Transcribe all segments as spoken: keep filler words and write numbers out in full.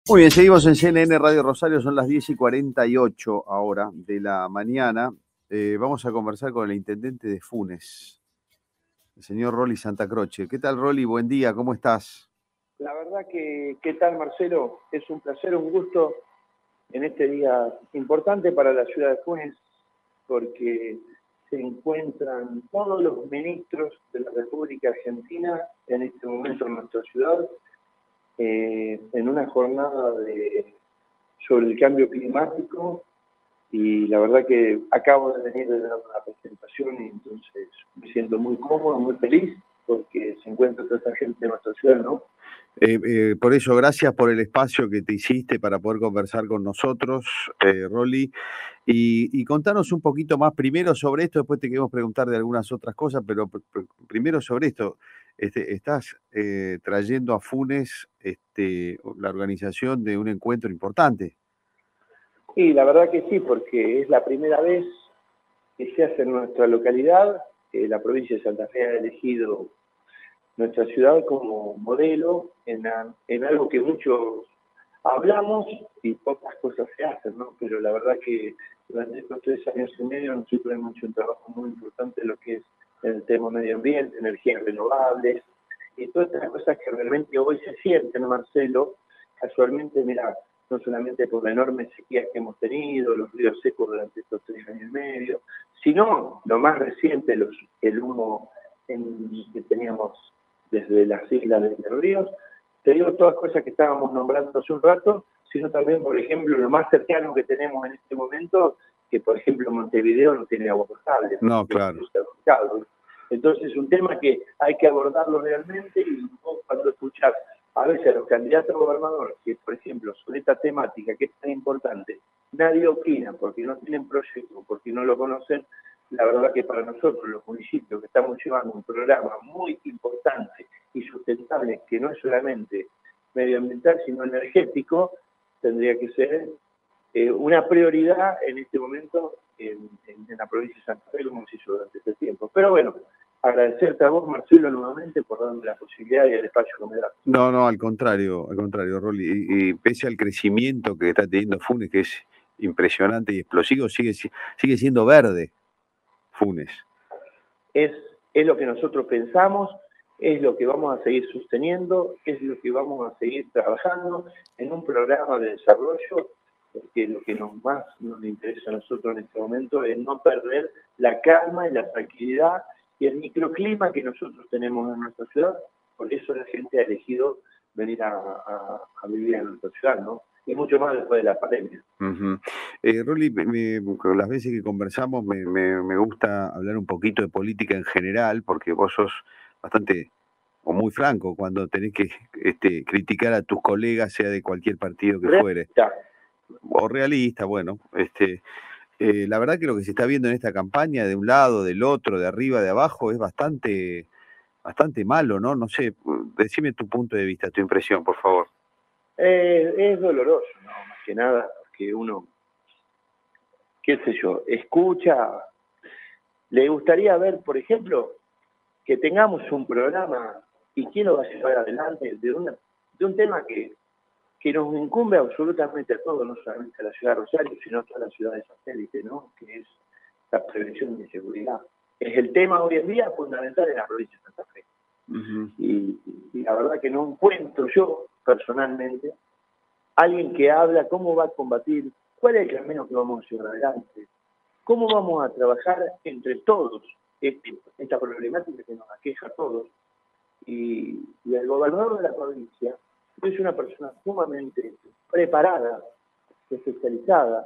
Muy bien, seguimos en C N N Radio Rosario, son las diez y cuarenta y ocho ahora de la mañana. Eh, vamos a conversar con el intendente de Funes, el señor Rolly Santacroce. ¿Qué tal, Rolly? Buen día, ¿cómo estás? La verdad que, ¿qué tal, Marcelo? Es un placer, un gusto en este día importante para la ciudad de Funes, porque se encuentran todos los ministros de la República Argentina en este momento en nuestra ciudad, eh, en una jornada de, sobre el cambio climático, y la verdad que acabo de venir de dar una presentación y entonces me siento muy cómodo, muy feliz, porque se encuentra toda esta gente en nuestra ciudad, ¿no? Eh, eh, por eso, gracias por el espacio que te hiciste para poder conversar con nosotros, eh, Rolly. Y, y contanos un poquito más primero sobre esto, después te queremos preguntar de algunas otras cosas, pero pr pr primero sobre esto. Este, estás eh, trayendo a Funes este, la organización de un encuentro importante. Sí, la verdad que sí, porque es la primera vez que se hace en nuestra localidad. Eh, la provincia de Santa Fe ha elegido nuestra ciudad como modelo en, a, en algo que muchos hablamos y pocas cosas se hacen, ¿no? Pero la verdad que durante estos tres años y medio nosotros hemos hecho un trabajo muy importante en lo que es el tema medio ambiente, energías renovables y todas estas cosas que realmente hoy se sienten, Marcelo. Casualmente, mira, no solamente por la enorme sequía que hemos tenido, los ríos secos durante estos tres años y medio, sino lo más reciente, los, el humo en, que teníamos desde las islas de los ríos. Te digo todas cosas que estábamos nombrando hace un rato, sino también, por ejemplo, lo más cercano que tenemos en este momento, que por ejemplo Montevideo no tiene agua potable. No, claro. Entonces es un tema que hay que abordarlo realmente, y vos cuando escuchás a veces a los candidatos a gobernador, que por ejemplo sobre esta temática que es tan importante, nadie opina porque no tienen proyecto, porque no lo conocen. La verdad que para nosotros, los municipios que estamos llevando un programa muy importante y sustentable, que no es solamente medioambiental, sino energético, tendría que ser eh, una prioridad en este momento en, en, en la provincia de Santa Fe, como se hizo durante este tiempo. Pero bueno, agradecerte a vos, Marcelo, nuevamente por darme la posibilidad y el espacio que me das. No, no, al contrario, al contrario, Rolly. Y, y pese al crecimiento que está teniendo Funes, que es impresionante y explosivo, sigue, sigue siendo verde Funes. Es, es lo que nosotros pensamos, es lo que vamos a seguir sosteniendo, es lo que vamos a seguir trabajando en un programa de desarrollo, porque lo que nos más nos interesa a nosotros en este momento es no perder la calma y la tranquilidad y el microclima que nosotros tenemos en nuestra ciudad. Por eso la gente ha elegido venir a, a, a vivir en nuestra ciudad, ¿no? Y mucho más después de la pandemia. Uh-huh. eh, Rolly, me, me, las veces que conversamos me, me, me gusta hablar un poquito de política en general, porque vos sos bastante o muy franco cuando tenés que este, criticar a tus colegas, sea de cualquier partido que fuere. Realista. O realista, bueno. este eh, La verdad que lo que se está viendo en esta campaña, de un lado, del otro, de arriba, de abajo, es bastante, bastante malo, ¿no? No sé, decime tu punto de vista, tu impresión, por favor. Eh, es doloroso, ¿no? Más que nada, porque uno, qué sé yo, escucha. Le gustaría ver, por ejemplo, que tengamos un programa, y quién lo va a llevar adelante, de, una, de un tema que, que nos incumbe absolutamente a todos, no solamente a la ciudad de Rosario, sino a toda la ciudad de satélite, ¿no? Que es la prevención de seguridad. Es el tema hoy en día fundamental en la provincia de Santa Fe. Uh-huh. y, y la verdad que no encuentro yo, personalmente, alguien que habla cómo va a combatir, cuál es el camino que vamos a llevar adelante, cómo vamos a trabajar entre todos este, esta problemática que nos aqueja a todos. Y, y el gobernador de la provincia es una persona sumamente preparada, especializada,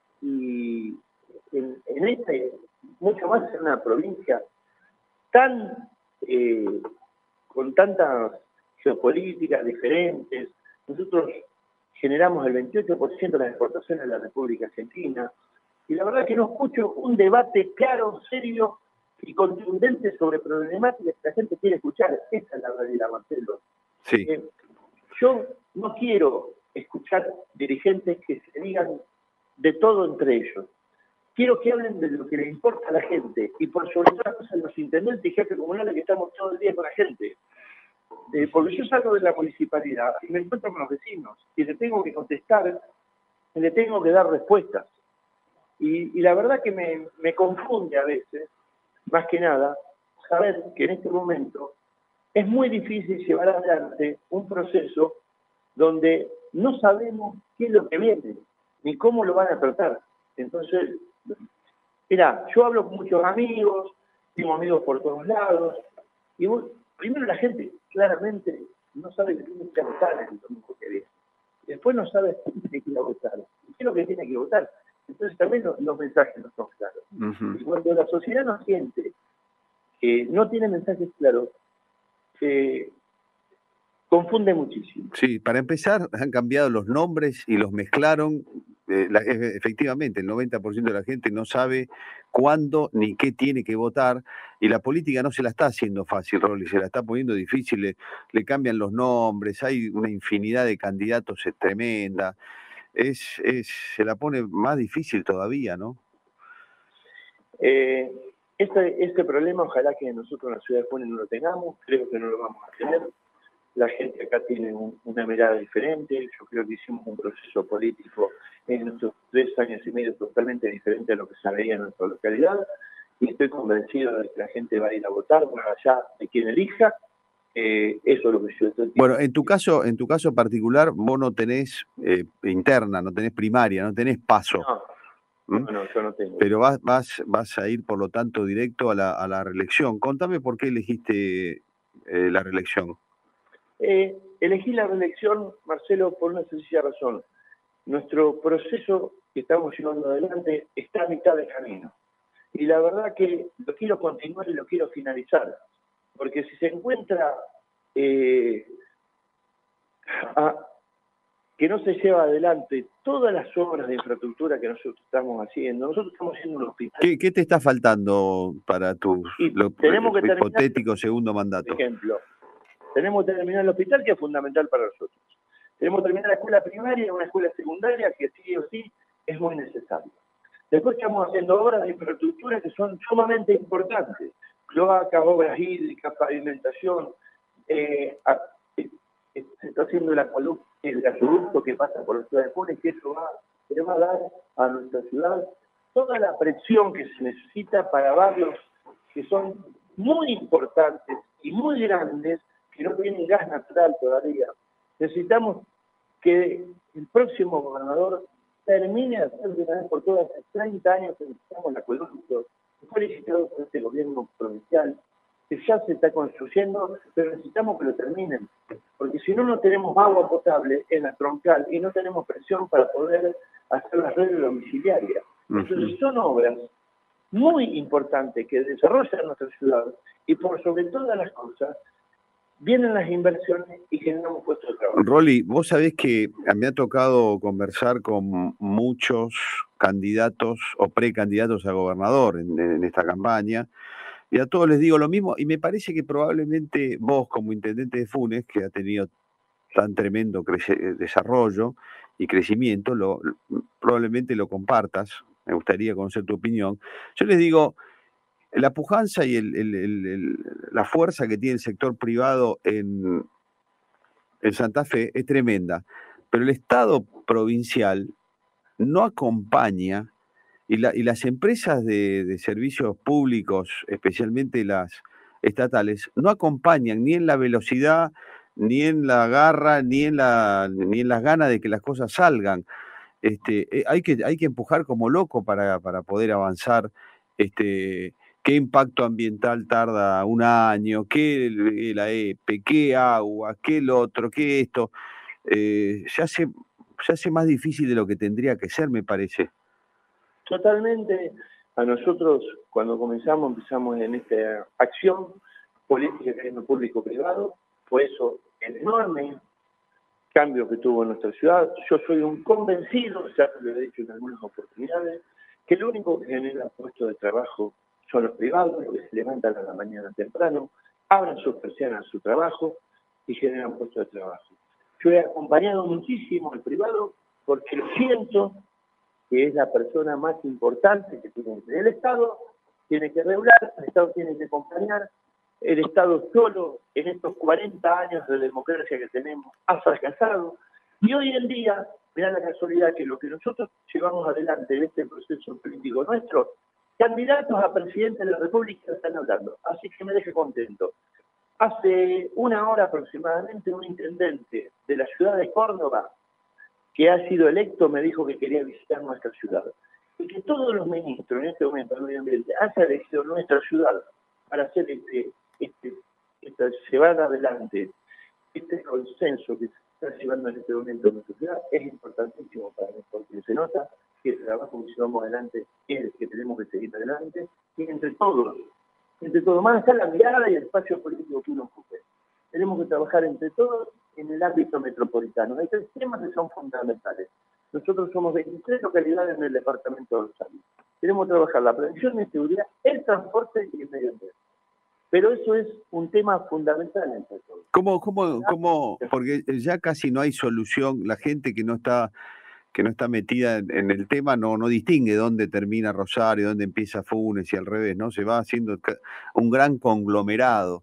y en, en este, mucho más en una provincia tan eh, con tantas geopolíticas diferentes. Nosotros generamos el veintiocho por ciento de las exportaciones de la República Argentina, y la verdad que no escucho un debate claro, serio y contundente sobre problemáticas que la gente quiere escuchar. Esa es la realidad, Marcelo. Sí. Eh, yo no quiero escuchar dirigentes que se digan de todo entre ellos. Quiero que hablen de lo que les importa a la gente, y por sobre todas las cosas los intendentes y jefes comunales que estamos todo el día con la gente. eh, porque yo salgo de la municipalidad y me encuentro con los vecinos y le tengo que contestar, y le tengo que dar respuestas. Y, y la verdad que me, me confunde a veces, más que nada, saber que en este momento es muy difícil llevar adelante un proceso donde no sabemos qué es lo que viene, ni cómo lo van a tratar. Entonces, mirá, yo hablo con muchos amigos, tengo amigos por todos lados, y vos, primero la gente claramente no sabe que tiene que votar en el domingo que viene. Después no sabe qué tiene que ir a votar, qué es lo que tiene que votar. Entonces también los, los mensajes no son claros. Uh-huh. Y cuando la sociedad no siente que no tiene mensajes claros, eh, confunde muchísimo. Sí, para empezar, han cambiado los nombres y los mezclaron. Eh, la, efectivamente, el noventa por ciento de la gente no sabe cuándo ni qué tiene que votar, y la política no se la está haciendo fácil, Rolly, se la está poniendo difícil, le, le cambian los nombres, hay una infinidad de candidatos, es tremenda, es, es, se la pone más difícil todavía, ¿no? Eh, este, este problema, ojalá que nosotros en la ciudad de Junín no lo tengamos, creo que no lo vamos a tener. La gente acá tiene un, una mirada diferente. Yo creo que hicimos un proceso político en nuestros tres años y medio totalmente diferente a lo que se veía en nuestra localidad. Y estoy convencido de que la gente va a ir a votar, más allá de quien elija. Eh, eso es lo que yo estoy. Bueno, en tu caso, en tu caso particular, vos no tenés eh, interna, no tenés primaria, no tenés paso. No, ¿Mm? no, no, yo no tengo. Pero vas, vas, vas a ir, por lo tanto, directo a la, a la reelección. Contame por qué elegiste eh, la reelección. Eh, elegí la reelección, Marcelo, por una sencilla razón. Nuestro proceso que estamos llevando adelante está a mitad de camino. Y la verdad que lo quiero continuar y lo quiero finalizar. Porque si se encuentra eh, a, que no se lleva adelante todas las obras de infraestructura que nosotros estamos haciendo, nosotros estamos haciendo un hospital. ¿Qué, qué te está faltando para tu lo, tenemos que hipotético segundo mandato? Por ejemplo, tenemos que terminar el hospital, que es fundamental para nosotros. Tenemos que terminar la escuela primaria, una escuela secundaria, que sí o sí es muy necesario. Después estamos haciendo obras de infraestructura que son sumamente importantes. Cloacas, obras hídricas, pavimentación. Eh, a, eh, se está haciendo el acueducto, el acueducto que pasa por la ciudad de Junín, que eso va, le va a dar a nuestra ciudad toda la presión que se necesita para barrios que son muy importantes y muy grandes, que no tienen gas natural todavía. Necesitamos que el próximo gobernador termine de hacer de una vez por todas, hace treinta años que necesitamos el acueducto, que fue licitado por este gobierno provincial, que ya se está construyendo, pero necesitamos que lo terminen, porque si no, no tenemos agua potable en la troncal y no tenemos presión para poder hacer las redes domiciliarias. Entonces son obras muy importantes que desarrollan nuestra ciudad y por sobre todas las cosas vienen las inversiones y generamos puestos de trabajo. Rolly, vos sabés que me ha tocado conversar con muchos candidatos o precandidatos a gobernador en, en esta campaña, y a todos les digo lo mismo, y me parece que probablemente vos, como intendente de Funes, que ha tenido tan tremendo desarrollo y crecimiento, lo, probablemente lo compartas. Me gustaría conocer tu opinión. Yo les digo, la pujanza y el, el, el, el, la fuerza que tiene el sector privado en, en Santa Fe es tremenda, pero el Estado provincial no acompaña, y, la, y las empresas de, de servicios públicos, especialmente las estatales, no acompañan ni en la velocidad, ni en la garra, ni en, la, ni en las ganas de que las cosas salgan. Este, hay, que, hay que empujar como loco para, para poder avanzar. Este, ¿Qué impacto ambiental tarda un año? ¿Qué la E P E? ¿Qué agua? ¿Qué el otro? ¿Qué esto? Eh, se, hace, se hace más difícil de lo que tendría que ser, me parece. Totalmente. A nosotros, cuando comenzamos, empezamos en esta acción política en lo público-privado, fue eso el enorme cambio que tuvo en nuestra ciudad. Yo soy un convencido, ya lo he dicho en algunas oportunidades, que lo único que genera puestos de trabajo son los privados, los que se levantan a la mañana temprano, abran sus persianas a su trabajo y generan puestos de trabajo. Yo he acompañado muchísimo al privado porque lo siento que es la persona más importante que tiene el Estado, tiene que regular, el Estado tiene que acompañar, el Estado solo en estos cuarenta años de democracia que tenemos ha fracasado. Y hoy en día, mirá la casualidad que lo que nosotros llevamos adelante en este proceso político nuestro, candidatos a presidente de la República están hablando. Así que me deja contento. Hace una hora aproximadamente un intendente de la ciudad de Córdoba, que ha sido electo, me dijo que quería visitar nuestra ciudad. Y que todos los ministros en este momento del medio ambiente hayan elegido nuestra ciudad para hacer este, este, este, llevar adelante este consenso que se está llevando en este momento en nuestra ciudad, es importantísimo para mí, porque se nota que el trabajo que llevamos adelante es el que tenemos que seguir adelante, y entre todos, entre todos, más allá la mirada y el espacio político que uno ocupe. Tenemos que trabajar entre todos en el ámbito metropolitano. Hay tres temas que son fundamentales. Nosotros somos veintitrés localidades en el departamento de Rosario. Tenemos que trabajar la prevención y seguridad, el transporte y el medio ambiente. Pero eso es un tema fundamental entre todos. ¿Cómo, cómo, cómo? Porque ya casi no hay solución. La gente que no está que no está metida en, en el tema no, no distingue dónde termina Rosario, dónde empieza Funes y al revés, ¿no? Se va haciendo un gran conglomerado.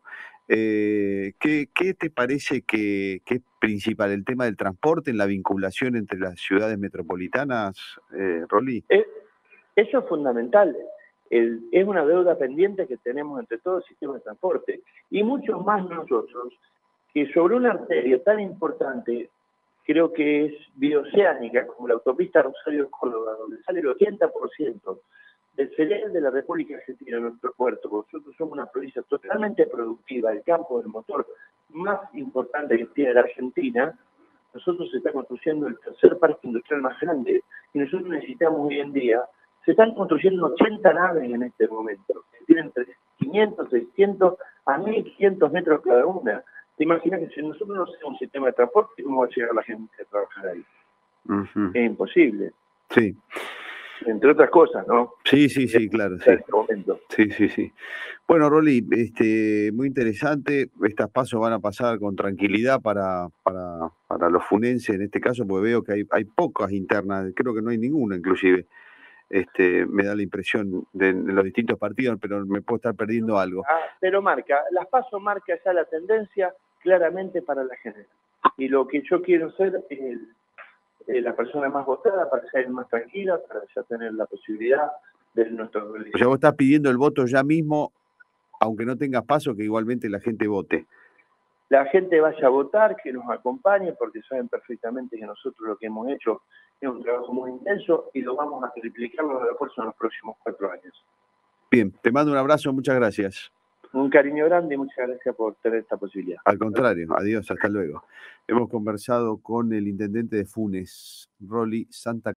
Eh, ¿qué, ¿Qué te parece que, que es principal? ¿El tema del transporte, en la vinculación entre las ciudades metropolitanas, eh, Rolly? Es, eso es fundamental. El, es una deuda pendiente que tenemos entre todo el sistema de transporte. Y muchos más nosotros, que sobre una arteria tan importante, creo que es bioceánica, como la autopista Rosario-Córdoba, donde sale el ochenta por ciento del cereal de la República Argentina en nuestro puerto. Nosotros somos una provincia totalmente productiva, el campo del motor más importante que tiene la Argentina. Nosotros se está construyendo el tercer parque industrial más grande, y nosotros necesitamos hoy en día, se están construyendo ochenta naves en este momento, que tienen entre quinientos, seiscientos a mil quinientos metros cada una. ¿Te imaginas que si nosotros no hacemos un sistema de transporte, cómo va a llegar la gente a trabajar ahí? Uh-huh. Es imposible. Sí. Entre otras cosas, ¿no? Sí, sí, sí, claro. Sí. Este momento. Sí, sí, sí. Bueno, Rolly, este, muy interesante. Estas pasos van a pasar con tranquilidad para, para, para los funenses en este caso, porque veo que hay, hay pocas internas, creo que no hay ninguna inclusive. Este, me da la impresión de, de los distintos partidos, pero me puedo estar perdiendo algo. Ah, pero marca, las pasos marca ya la tendencia claramente para la general. Y lo que yo quiero ser es el, el, la persona más votada, para ser más tranquila, para ya tener la posibilidad de nuestro... O sea, vos estás pidiendo el voto ya mismo, aunque no tengas paso, que igualmente la gente vote. La gente vaya a votar, que nos acompañe, porque saben perfectamente que nosotros lo que hemos hecho es un trabajo muy intenso y lo vamos a triplicar los refuerzos en los próximos cuatro años. Bien, te mando un abrazo, muchas gracias. Un cariño grande y muchas gracias por tener esta posibilidad. Al contrario, adiós, hasta luego. Hemos conversado con el intendente de Funes, Rolly Santa